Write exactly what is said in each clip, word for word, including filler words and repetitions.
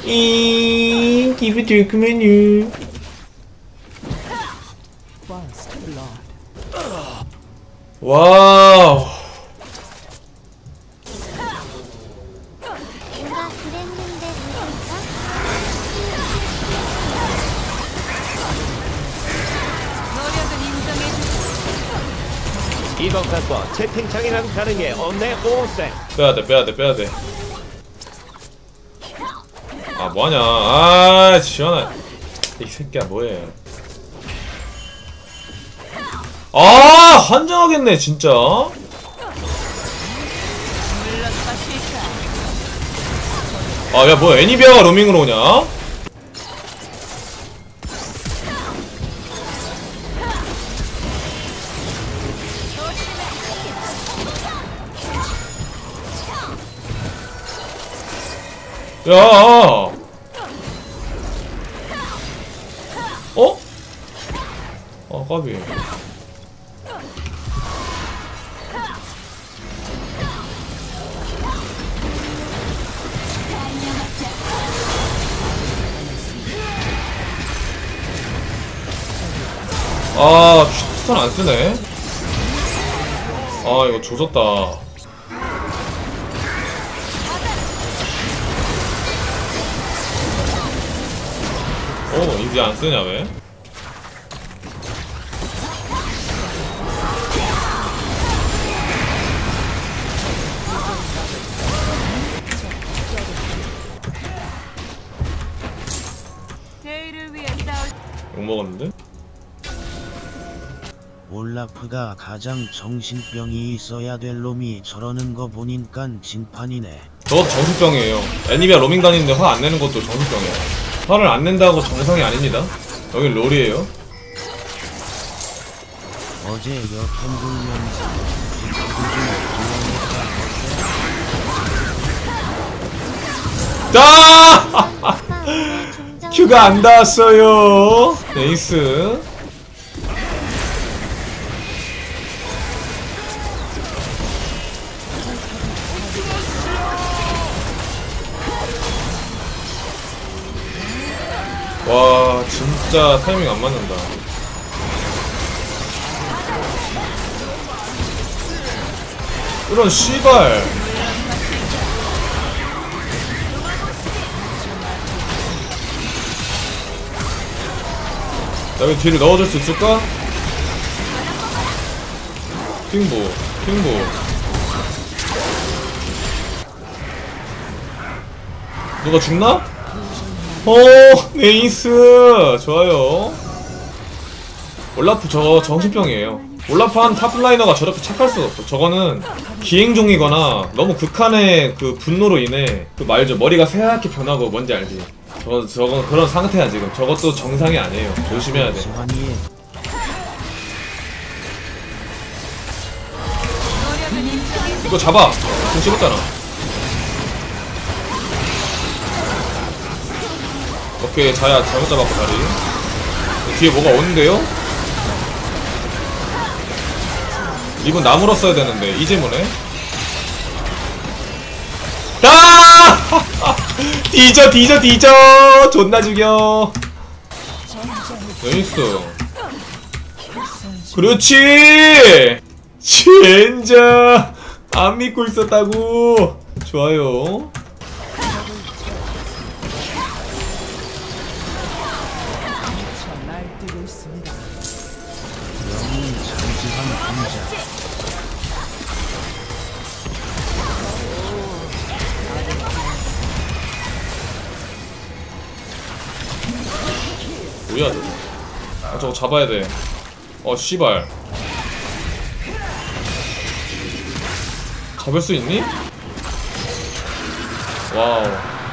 이 기분 좋구만요. 와우. 이번 값과 채팅창이랑 다르게 언내 오세. 빼야돼 빼야돼 빼야돼. 아 뭐하냐. 아 지원아 이 새끼야 뭐해. 아 환장하겠네 진짜. 아 야 뭐야 애니비아가 로밍으로 오냐. 야 어? 아 까비. 아 스턴 안쓰네. 아 이거 조졌다. 오 이제 안쓰냐 왜? 욕먹었는데? 올라프가 가장 정신병이 있어야 될 놈이 저러는 거 보니깐 진판이네. 저것도 정신병이에요. 애니비아 로밍 다니는데 화 안 내는 것도 정신병이에요. 화를 안 낸다고 정상이 아닙니다. 여긴 롤이에요. 어제 여캠 불면서 아! 큐가 안 닿았어요. 네이스. 와 진짜 타이밍 안 맞는다. 이런 씨발. 나 여기 뒤를 넣어줄 수 있을까? 핑보 핑보. 누가 죽나? 오 네이스 좋아요. 올라프 저거 정신병이에요. 올라프 한 탑라이너가 저렇게 착할 수가 없어. 저거는 기행종이거나 너무 극한의 그 분노로 인해 그 말죠 머리가 새하얗게 변하고 뭔지 알지? 저거 저거 그런 상태야 지금. 저것도 정상이 아니에요. 조심해야 돼. 이거 잡아. 공 씹었잖아. 오케이 자야 잘못 잡았고 다리. 뒤에 뭐가 오는데요? 이분 나무로 써야 되는데 이제 뭐네? 아! 뒤져 뒤져 뒤져 존나 죽여. 나이스. 그렇지. 젠자 안 믿고 있었다고. 좋아요. 뭐야 저거. 아 저거 잡아야 돼. 어 씨발. 잡을 수 있니? 와우.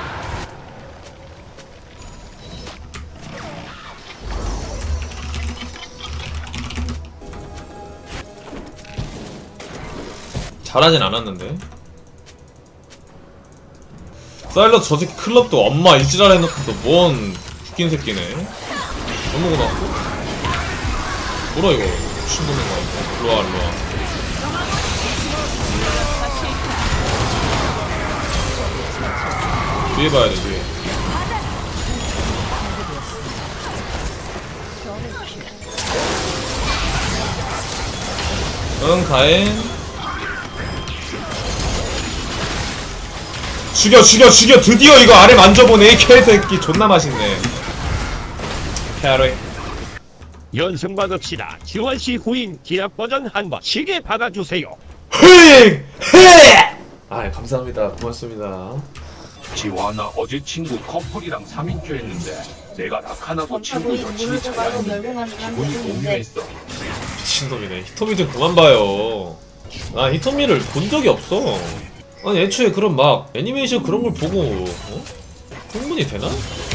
잘하진 않았는데. 사일러스 저 새끼 클럽도 엄마 이지랄 해놓고서 뭔 웃긴 새끼네. 뭐 먹어놨고? 뭐라 이거 친구는 거. 일로와 일로와. 뒤에 봐야 돼 뒤에. 응 가엔. 죽여 죽여 죽여. 드디어 이거 아래 만져보네. 이 개새끼 존나 맛있네. 캐리. 연승 받읍시다. 지원씨 후임 기합 버전 한번 시계 박아주세요. 흐잉! 흐잉! 아 감사합니다. 고맙습니다. 지화나 어제 친구 커플이랑 삼 인큐 했는데 내가 낙하나고 친구 여친이 차였는데 기분이 공유했어. 미친놈이네. 히토미 좀 그만 봐요. 나 히토미를 본 적이 없어. 아니 애초에 그런 막 애니메이션 그런 걸 보고 어? 흥분이 되나?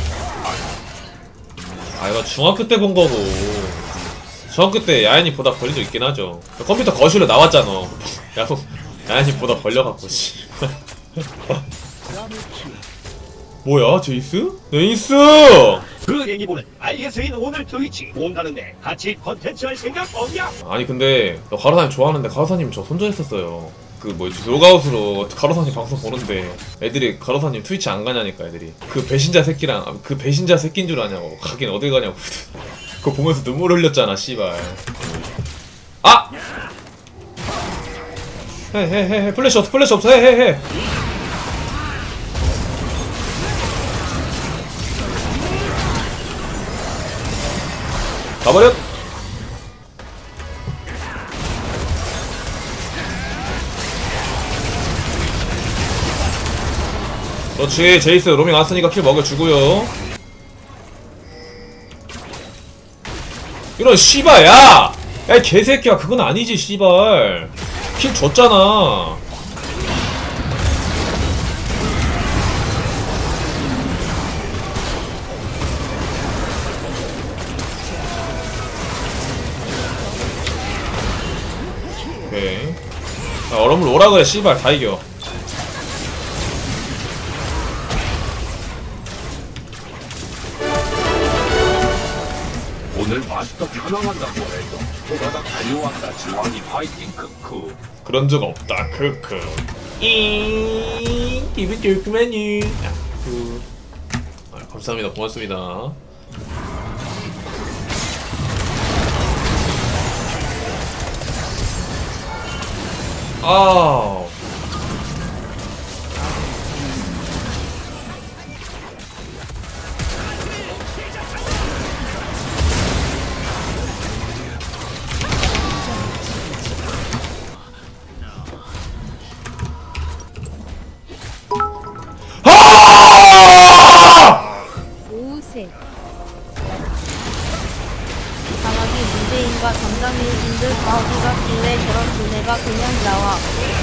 아 이거 중학교 때 본 거고. 중학교 때 야연이 보다 걸린 적 있긴 하죠. 컴퓨터 거실로 나왔잖아. 야, 야연이 보다 걸려갖고 씨. 뭐야 제이스? 제이스! 그 얘기보는 알겠어요. 오늘 트위치 온다는데 같이 컨텐츠 할 생각 없냐? 아니 근데 너 가로사님 좋아하는데 가로사님 저 손절했었어요. 그 뭐지 로그아웃으로 가로사님 방송 보는데 애들이 가로사님 트위치 안 가냐니까 애들이 그 배신자 새끼랑 아, 그 배신자 새끼인 줄 아냐고. 가긴 어딜 가냐고. 그거 보면서 눈물 흘렸잖아 씨발. 아! 해해해 플래시 없어 플래시 없어 해해해. 가버렸! 그렇지 제이스 로밍 왔으니까 킬 먹여주고요. 이런 씨발 야! 야 이 개새끼야 그건 아니지 씨발. 킬 줬잖아. 오케이. 야, 얼음물 오라 그래 씨발 다 이겨. 오늘 마스터 편황한다고 해서 보다가 달려왔다. 지환이 파이팅 크크. 그런 적 없다 크크. 잉 기분 좋구만요. 그 아, 감사합니다 고맙습니다. 아우 오우세 강하기 문재인과 담당일인들 바보가 길래 저런 두뇌가 그냥 나와.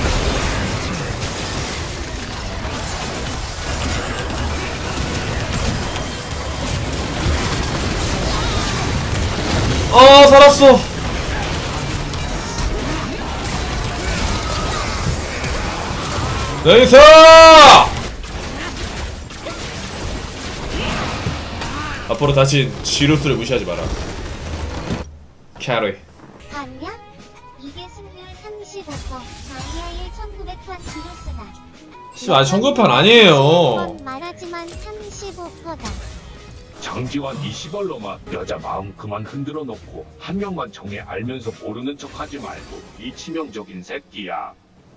아 살았어. 나이스! 앞으로 다시 지루스를 무시하지 마라. 캐리. 반면 이게 승률 삼십오 퍼센트 장야의 천구백 판 지루스다. 씨 아직 청급판 아니에요. 말하지만 삼십오 퍼센트다. 장지환 이 시벌놈아 여자 마음 그만 흔들어 놓고 한 명만 정해 알면서 모르는 척 하지 말고 이 치명적인 새끼야.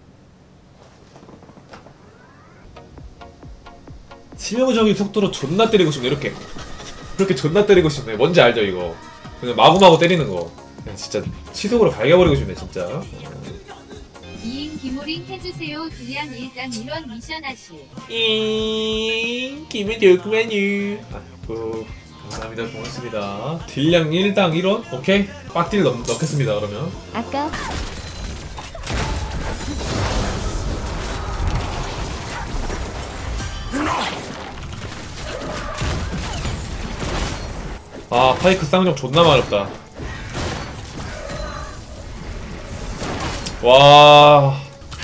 치명적인 속도로 존나 때리고 싶네 이렇게. 그렇게 존나 때리고 싶네. 뭔지 알죠 이거. 그냥 마구마구 때리는 거. 그냥 진짜 치속으로 갈겨버리고 싶네 진짜. 이인 기모링 해주세요. 그냥 일단 이런 미션 하실. 잉 기분 좋구만요. 아이고 감사합니다 고맙습니다. 딜량 일당 일 원? 오케이 빡딜 넣, 넣겠습니다 그러면. 아까 아 파이크 쌍욕 존나 마렵다. 와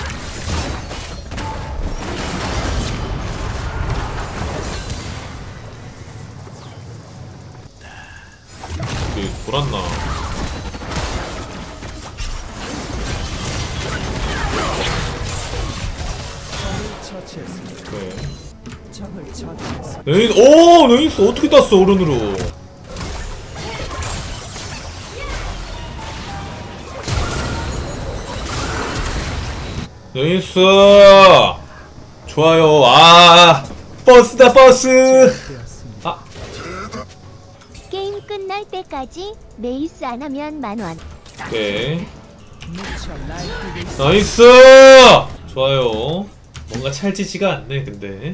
이게 돌았나. 그래. 네이, 오! 네이스 어떻게 땄어 오른으로. 나이스. 좋아요. 아 버스다 버스. 아 게임 끝날 때까지 레이스 안 하면 만원. 오케이. 나이스. 좋아요. 뭔가 찰지지가 않네 근데.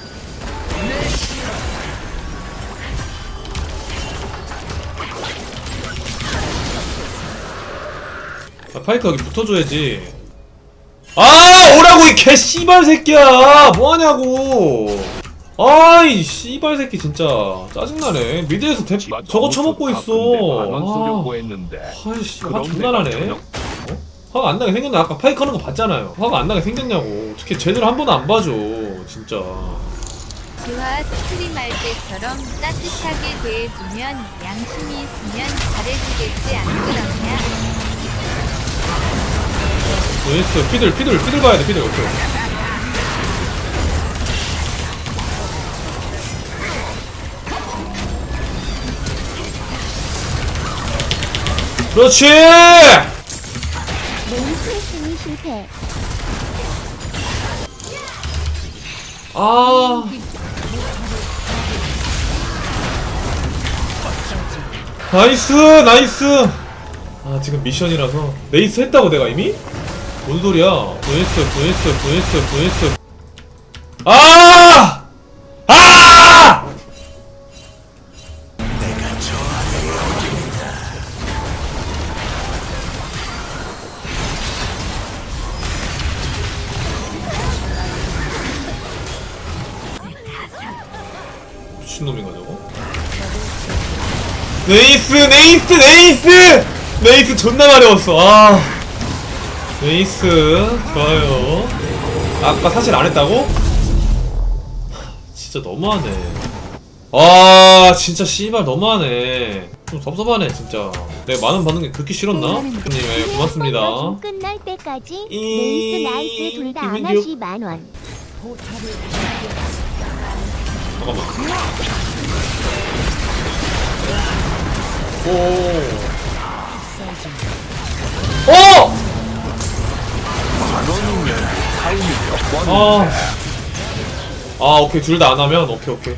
아, 파이크 여기 붙어줘야지. 아 오라고 이 개 씨발 새끼야. 뭐하냐고. 아이 씨발 새끼 진짜 짜증나네. 미드에서 대 저거 쳐먹고 있어. 만원 쓰려고 아, 했는데. 아이씨 화 그럼 존나나네. 내가 어? 화가 안 나게 생겼나? 아까 파이크 하는 거 봤잖아요. 화가 안 나게 생겼냐고. 어떻게 제대로 한 번도 안 봐줘 진짜. 주화 스트림할 때처럼 따뜻하게 대해주면 양심이 있으면 잘해주겠지 안 그러냐? 나이스. 피들 피들 피들 봐야 돼. 피들. 오케이. 그렇지. 레이스 했으니 실패. 아 나이스 나이스. 아 지금 미션이라서 레이스 했다고 내가 이미? 뭔 소리야. 브이에스 브이에스 브이에스 브이에스. 아! 아! 미친놈인가 저거? 네이스 네이스 네이스! 네이스 존나 마려웠어. 아 네이스 좋아요. 아까 사실 안 했다고? 진짜 너무하네. 아 진짜 씨발 너무하네. 좀 섭섭하네 진짜. 내가 만원 받는 게 그렇게 싫었나? 형님 예, 고맙습니다. 게임 끝날 때까지 이- 레이스 나이스 둘 다 안 김민규. 하시 만원. 잠깐만. 오. 어! 아. 아, 오케이. 둘 다 안 하면 오케이, 오케이.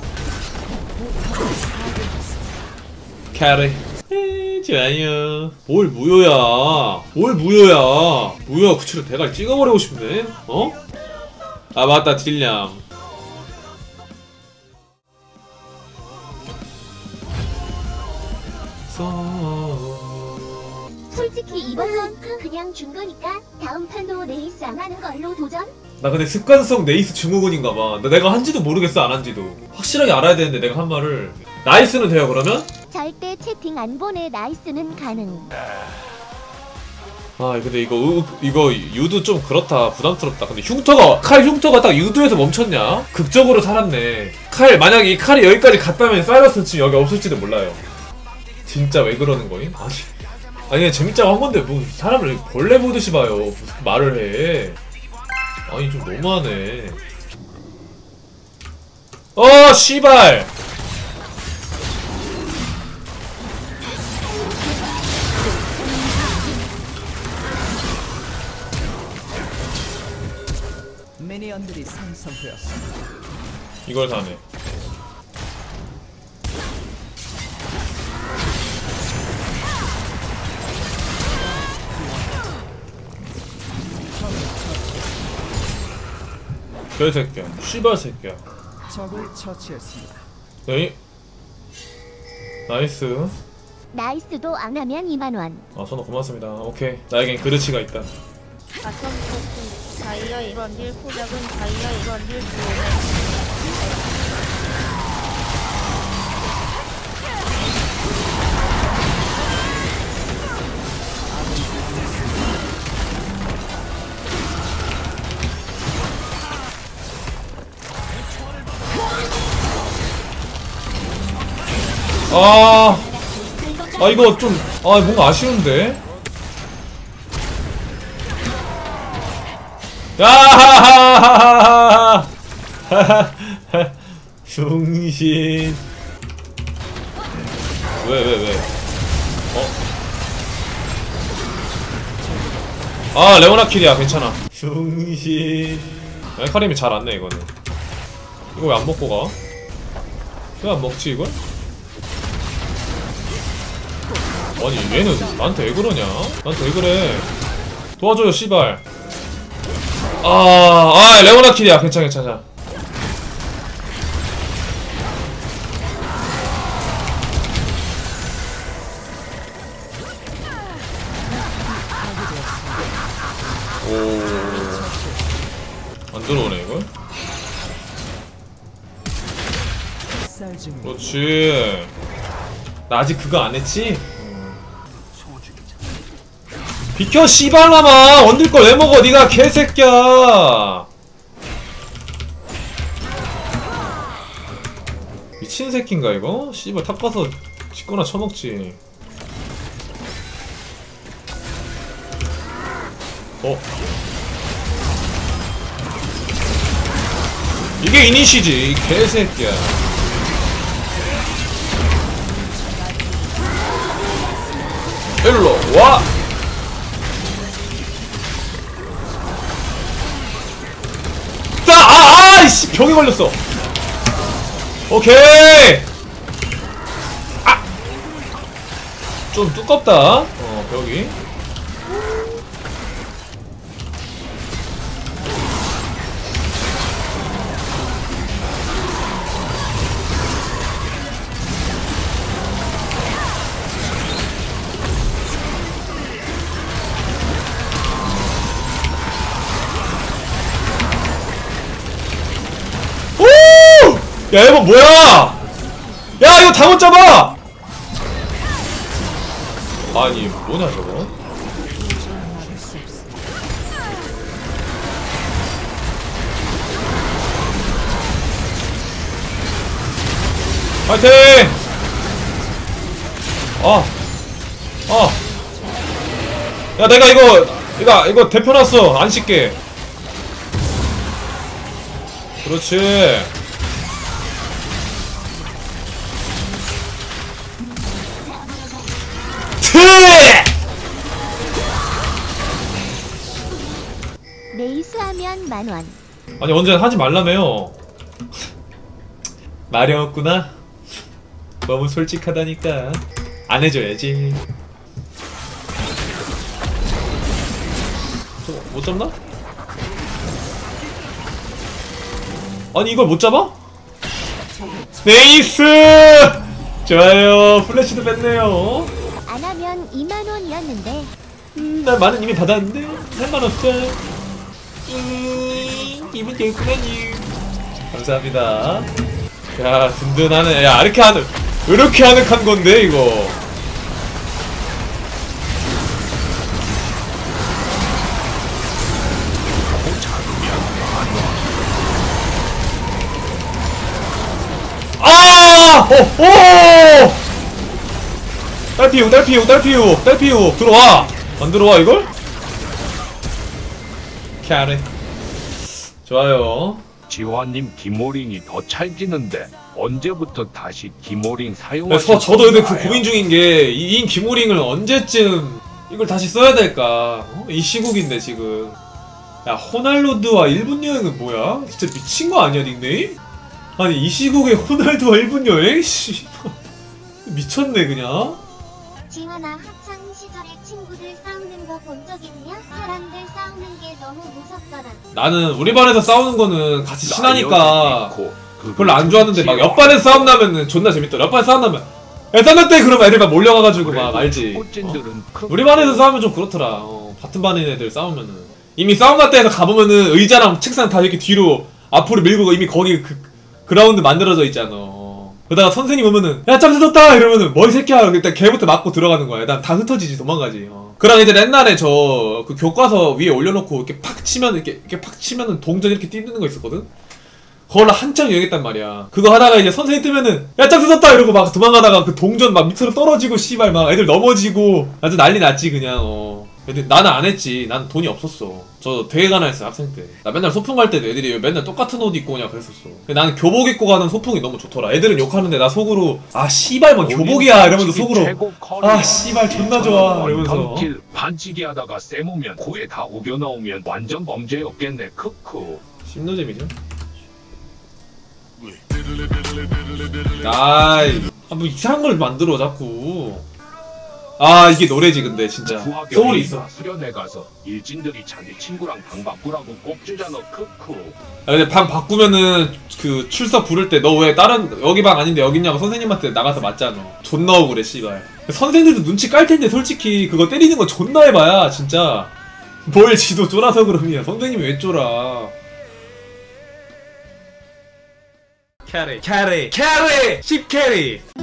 캐리. 에이, 좋아요. 뭘 무효야. 뭘 무효야. 무효야. 구치로 대가리 찍어버리고 싶네. 어? 아, 맞다. 딜량. 솔직히 이번 판 그냥 준 거니까 다음 판도 레이스 안 하는 걸로 도전? 나 근데 습관성 네이스 증후군인가봐. 나 내가 한지도 모르겠어 안 한지도. 확실하게 알아야 되는데 내가 한 말을. 나이스는 돼요 그러면? 절대 채팅 안 보내. 나이스는 가능. 아 근데 이거 으, 이거 유도 좀 그렇다. 부담스럽다. 근데 흉터가 칼 흉터가 딱 유도에서 멈췄냐? 극적으로 살았네. 칼 만약에 이 칼이 여기까지 갔다면 사이러스는 지금 여기 없을지도 몰라요. 진짜 왜 그러는 거임? 아니 아니 그냥 재밌자고 한 건데 뭐 사람을 벌레 보듯이 봐요. 무슨 말을 해. 아니 좀 너무하네. 어 씨발. 미니언들이 생성되었습니다. 이걸 사네. 개새끼야. 씨발 새끼야. 적을 처치했습니다. 에이. 나이스. 나이스도 안 하면 이만 원. 아 선호 고맙습니다. 오케이. 나에겐 그르치가 있다. 가끔 포트 다이아 이런 딜 포작은 다이아 이런 딜 들어오네. 아, 아 이거 좀, 아 뭔가 아쉬운데. 야하하하하하. 중신. 왜, 왜, 왜? 어? 아, 레오나 킬이야. 괜찮아. 중신. 에카림이 잘 안네 이거는. 이거 왜 안 먹고 가? 왜 안 먹지 이걸? 아니 얘는 나한테 왜 그러냐? 나한테 왜 그래? 도와줘요 씨발. 아, 아 레오나 킬이야. 괜찮아 괜찮아. 오, 안 들어오네 이걸. 쌀 중. 그렇지. 나 아직 그거 안 했지? 비켜 씨발라마. 원딜 걸 왜 먹어 니가 개새끼야. 미친 새끼인가 이거? 씨발 탑 가서 짓거나 쳐먹지. 어? 이게 이니시지 이 개새끼야. 일로 와. 자, 아, 아, 이씨 병에 걸렸어. 오케이. 아, 좀 두껍다. 어, 벽이. 야 이거 뭐야? 야 이거 다 못 잡아! 아니 뭐냐 저거? 파이팅! 아, 아, 야 내가 이거 이거 이거 대표놨어. 안 씻게. 그렇지. 레이스하면 만원. 아니 언제 하지 말라며요. 말이 없구나. 너무 솔직하다니까. 안 해줘야지. 저거 못 잡나? 아니 이걸 못 잡아? 네이스! 좋아요. 플래시도 뺐네요. 안 하면 이만 원이었는데. 음, 난 만원 이미 받았는데 상관없어. 음, 기분 좋구만요. 감사합니다. 야 든든하네. 야 이렇게 하는 이렇게 하는 건데 이거. 아! 오! 오! 딸피우 딸피우 딸피우 딸피우 들어와. 안 들어와 이걸? 캐리. 좋아요. 지화님 기모링이 더 찰지는데 언제부터 다시 기모링 그래서 사용하실 저도 근데 그 건가요? 고민 중인 게 이 기모링을 언제쯤 이걸 다시 써야 될까? 어? 이 시국인데 지금. 야 호날두와 일본 여행은 뭐야? 진짜 미친 거 아니야 닉네임? 아니 이 시국에 호날두와 일본 여행? 씨 미쳤네 그냥. 지화나 학창 시절에 친구들 싸우는 거 본 적 있냐? 사람들 싸우는 게 너무 무섭더라. 나는 우리 반에서 싸우는 거는 같이 친하니까 있고, 별로 안 좋았는데 막 옆반에서 싸움 나면은 존나 재밌더라. 옆반에서 싸움 나면 야 싼날 때 그러면 애들 막 몰려가가지고 막 알지. 어? 우리 반에서 싸우면 좀 그렇더라. 어, 같은 반인 애들 싸우면은 이미 싸움 날 때에서 가보면은 의자랑 책상 다 이렇게 뒤로 앞으로 밀고 이미 거기 그 그라운드 만들어져 있잖아. 어. 그러다가 선생님 오면은 야 짬새 떴다 이러면은 뭐 이 새끼야 일단 걔부터 맞고 들어가는 거야. 난 다 흩어지지 도망가지. 어. 그럼 이제 옛날에 저 그 교과서 위에 올려놓고 이렇게 팍 치면 이렇게 이렇게 팍 치면은 동전 이렇게 띄는 거 있었거든. 그걸로 한창 유행했단 말이야. 그거 하다가 이제 선생님 뜨면은 야 짬새 떴다 이러고 막 도망가다가 그 동전 막 밑으로 떨어지고 씨발 막 애들 넘어지고 아주 난리 났지 그냥. 어. 근데 나는 안 했지. 난 돈이 없었어. 저 대회 가나 했어요 학생 때. 나 맨날 소풍 갈 때도 애들이 왜 맨날 똑같은 옷 입고 오냐 그랬었어. 근데 나는 교복 입고 가는 소풍이 너무 좋더라. 애들은 욕하는데 나 속으로 아 씨발 뭐 교복이야 이러면서 속으로 아 씨발 존나 좋아 이러면서. 길 반치기 하다가 쌤오면 코에 다 우겨 나오면 완전 범죄였겠네. 크크. 심노잼이죠. 아이 아, 뭐 이상한 걸 만들어 자꾸. 아 이게 노래지 근데 진짜 소울이 있어. 수련회 가서 일진들이 자기 친구랑 방 바꾸라고 꼭 주잖아. 크크. 아 근데 방 바꾸면은 그 출석 부를 때 너 왜 다른 여기 방 아닌데 여기 있냐고 선생님한테 나가서 맞잖아. 존나 억울해 씨발. 선생들도 눈치 깔 텐데 솔직히 그거 때리는 거 존나 해봐야 진짜. 뭘 지도 쫄아서 그러냐. 선생님이 왜 쫄아. 캐리 캐리 캐리 십 캐리